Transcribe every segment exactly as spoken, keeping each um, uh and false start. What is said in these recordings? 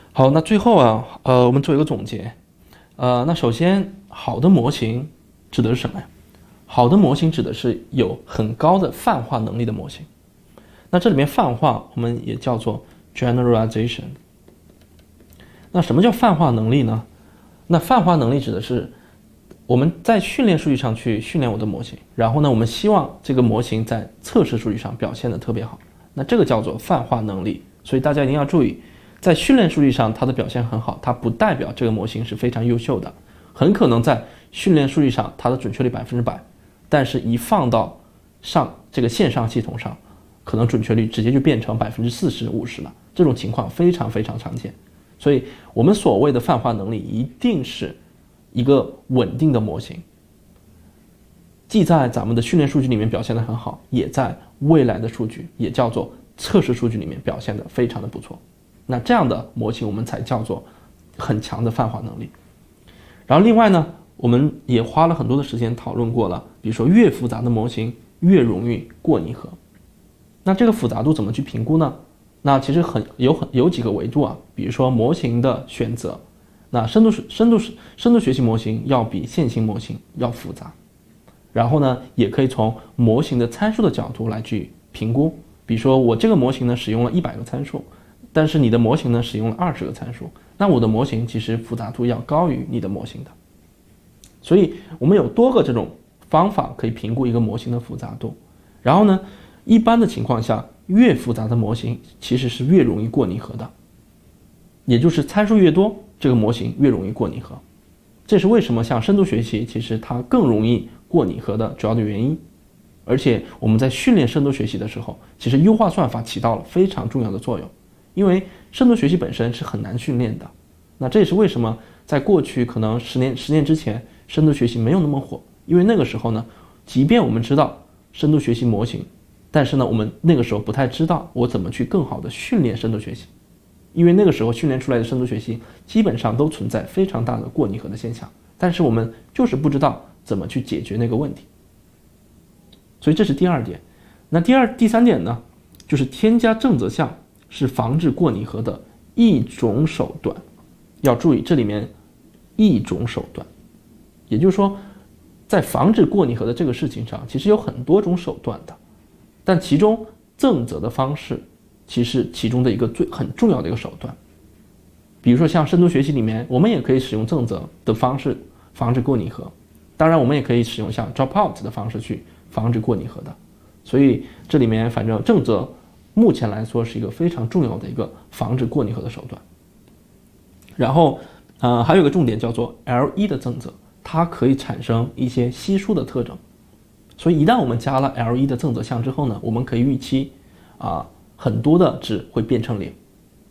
好，那最后啊，呃，我们做一个总结。呃，那首先，好的模型指的是什么呀？好的模型指的是有很高的泛化能力的模型。那这里面泛化我们也叫做 generalization。那什么叫泛化能力呢？那泛化能力指的是我们在训练数据上去训练我的模型，然后呢，我们希望这个模型在测试数据上表现的特别好。那这个叫做泛化能力。所以大家一定要注意，在训练数据上它的表现很好，它不代表这个模型是非常优秀的。很可能在训练数据上它的准确率百分之百，但是一放到上这个线上系统上，可能准确率直接就变成百分之四十、五十了。这种情况非常非常常见。所以我们所谓的泛化能力，一定是一个稳定的模型，既在咱们的训练数据里面表现得很好，也在未来的数据，也叫做测试数据里面表现得非常的不错。那这样的模型我们才叫做很强的泛化能力。然后另外呢，我们也花了很多的时间讨论过了，比如说越复杂的模型越容易过拟合。那这个复杂度怎么去评估呢？那其实很有很有几个维度啊，比如说模型的选择。那深度深度深度学习模型要比线性模型要复杂。然后呢，也可以从模型的参数的角度来去评估。比如说我这个模型呢使用了一百个参数，但是你的模型呢使用了二十个参数，那我的模型其实复杂度要高于你的模型的。所以我们有多个这种方法可以评估一个模型的复杂度。然后呢，一般的情况下，越复杂的模型其实是越容易过拟合的，也就是参数越多，这个模型越容易过拟合。这是为什么像深度学习其实它更容易过拟合的主要的原因。而且我们在训练深度学习的时候，其实优化算法起到了非常重要的作用。因为深度学习本身是很难训练的，那这也是为什么在过去可能十年十年之前，深度学习没有那么火。因为那个时候呢，即便我们知道深度学习模型，但是呢，我们那个时候不太知道我怎么去更好的训练深度学习。因为那个时候训练出来的深度学习基本上都存在非常大的过拟合的现象，但是我们就是不知道怎么去解决那个问题。所以这是第二点。那第二第三点呢，就是添加正则项是防止过拟合的一种手段。要注意这里面一种手段，也就是说在防止过拟合的这个事情上，其实有很多种手段的，但其中正则的方式其实其中的一个最很重要的一个手段。比如说像深度学习里面，我们也可以使用正则的方式防止过拟合，当然我们也可以使用像 dropout 的方式去防止过拟合的。所以这里面反正正则目前来说是一个非常重要的一个防止过拟合的手段。然后呃还有一个重点叫做 L 一 的正则，它可以产生一些稀疏的特征。所以一旦我们加了 L 一 的正则项之后呢，我们可以预期啊很多的值会变成零。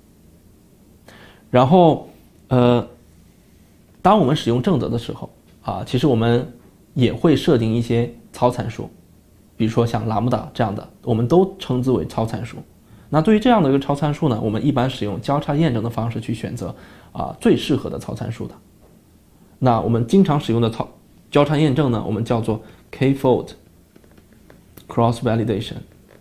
然后呃当我们使用正则的时候啊，其实我们也会设定一些超参数，比如说像拉姆达这样的，我们都称之为超参数。那对于这样的一个超参数呢，我们一般使用交叉验证的方式去选择啊最适合的超参数的。那我们经常使用的超交叉验证呢，我们叫做 K-fold cross validation。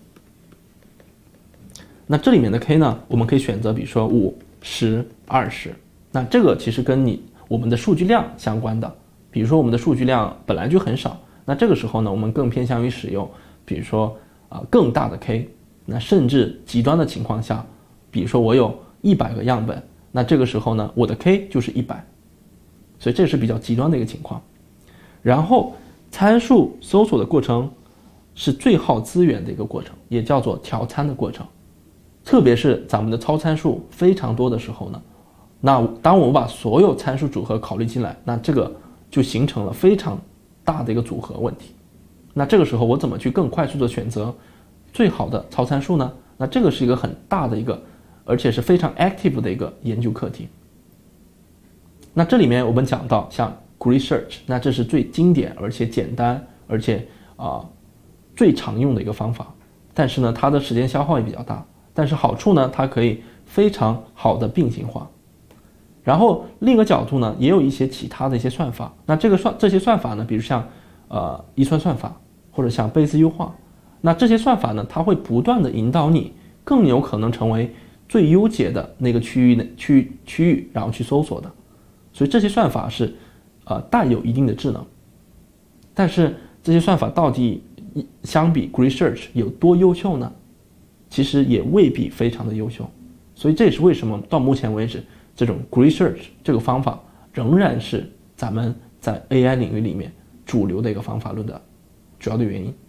那这里面的 K 呢，我们可以选择比如说五、十、二十。那这个其实跟你我们的数据量相关的。比如说我们的数据量本来就很少，那这个时候呢，我们更偏向于使用比如说啊、呃、更大的 K。那甚至极端的情况下，比如说我有一百个样本，那这个时候呢，我的 K 就是一百。所以这是比较极端的一个情况。然后参数搜索的过程是最耗资源的一个过程，也叫做调参的过程。特别是咱们的超参数非常多的时候呢，那当我们把所有参数组合考虑进来，那这个就形成了非常大的一个组合问题。那这个时候我怎么去更快速的选择最好的超参数呢？那这个是一个很大的一个，而且是非常 active 的一个研究课题。那这里面我们讲到像 Grid Search， 那这是最经典而且简单而且啊、呃、最常用的一个方法，但是呢它的时间消耗也比较大，但是好处呢它可以非常好的并行化。然后另一个角度呢，也有一些其他的一些算法。那这个算这些算法呢，比如像呃遗传算法或者像贝兹优化，那这些算法呢，它会不断的引导你更有可能成为最优解的那个区域内区区域，然后去搜索的。所以这些算法是呃带有一定的智能，但是这些算法到底相比 Grid Search 有多优秀呢？其实也未必非常的优秀。所以这也是为什么到目前为止，这种 Grid Search 这个方法仍然是咱们在 A I 领域里面主流的一个方法论的主要的原因。